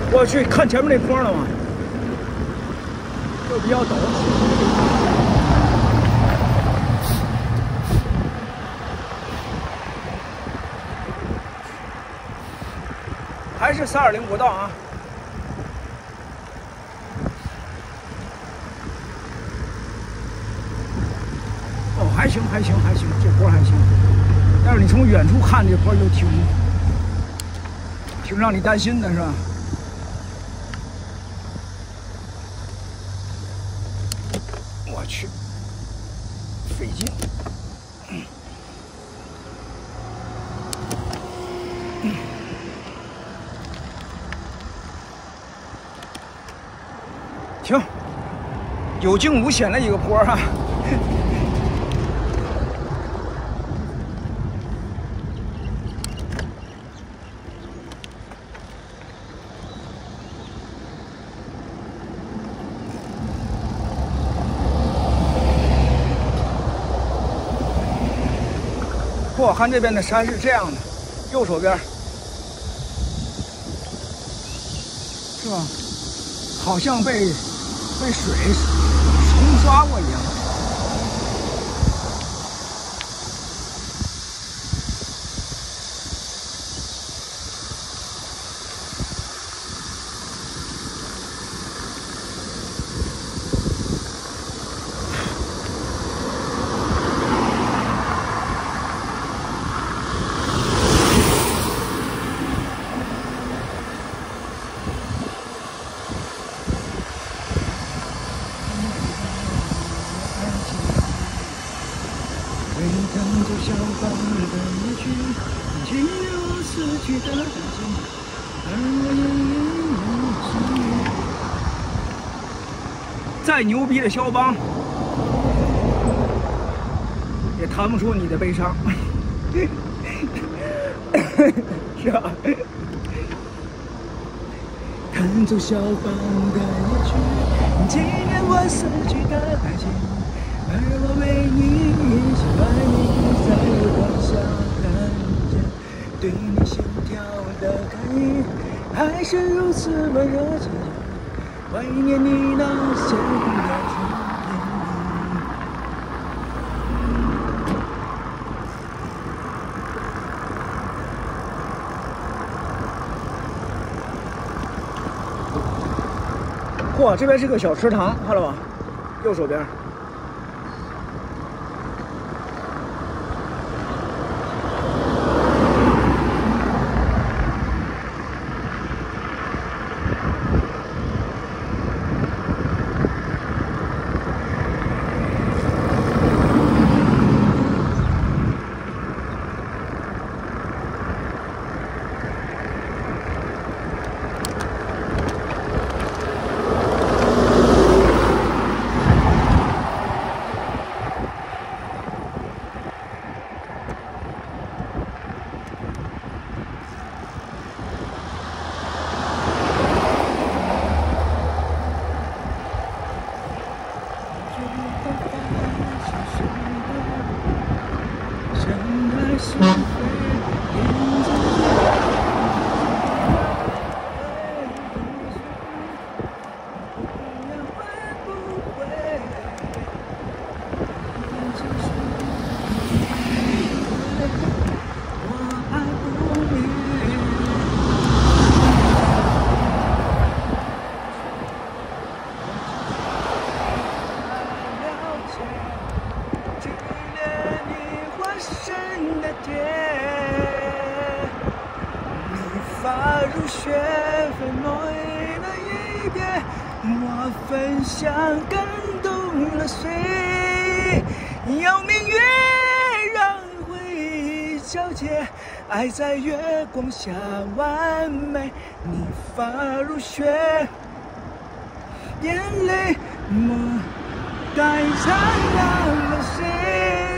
我去看前面那坡了吗？就比较陡。还是320国道啊。哦，还行，这坡还行。但是你从远处看这坡就挺让你担心的，是吧？我去，费劲。行，有惊无险的一个坡哈。我看这边的山是这样的，右手边是吧？好像被水冲刷过一样。再牛逼的肖邦，也弹不出你的悲伤，是吧？弹奏肖邦的夜曲，纪念我死去的爱情，而我为你喜欢你，在光下看见对你心跳的感应，还是如此温热坚强。怀念你那鲜红的唇印。嚯，这边是个小池塘，看了吧？右手边。发如雪，粉落了一别，我分享感动了谁？要明月让回忆皎洁，爱在月光下完美。你发如雪，眼泪抹带灿烂了谁？